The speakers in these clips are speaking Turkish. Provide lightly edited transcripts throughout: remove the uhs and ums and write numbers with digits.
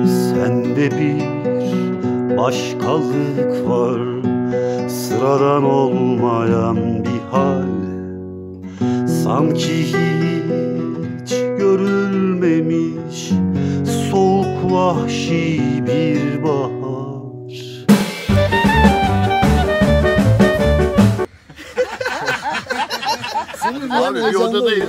Sende bir başkalık var, sıradan olmayan bir hal. Sanki hiç görülmemiş soğuk vahşi bir bahar. Abi bir odadayız.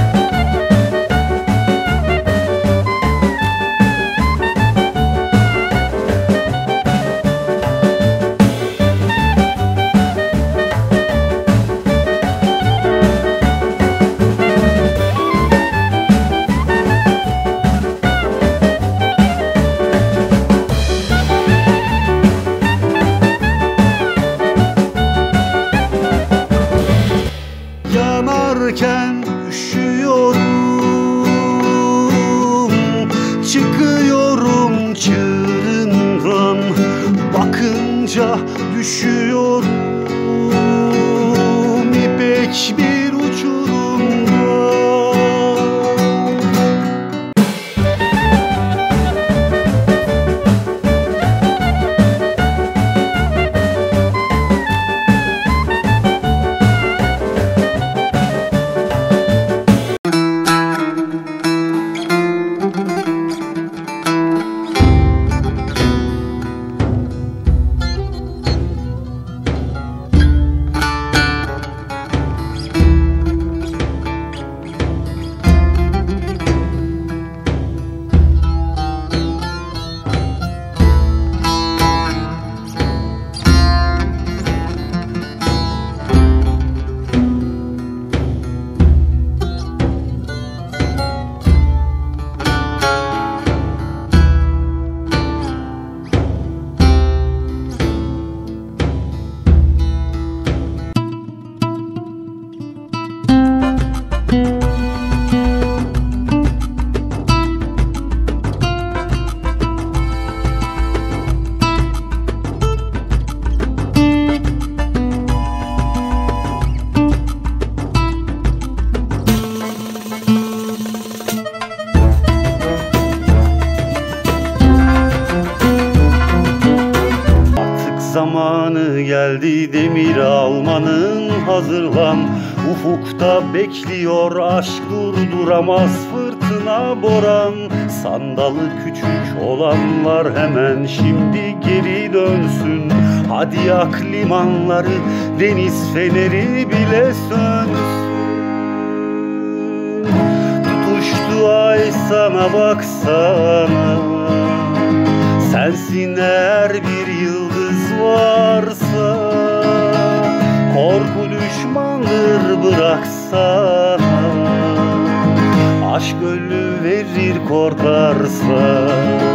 Yanarken üşüyorum, çıkıyorum çığırından. Bakınca düşüyorum ipek bir uçurumda. Zamanı geldi demir almanın, hazırlan. Ufukta bekliyor aşk, durduramaz fırtına boran. Sandalı küçük olanlar hemen şimdi geri dönsün. Hadi yak limanları, deniz feneri bile sönsün. Tutuştu ay sana baksana, sensin eğer bir yıldız varsa. Korku düşmandır bıraksana, aşk ölü verir korkarsa.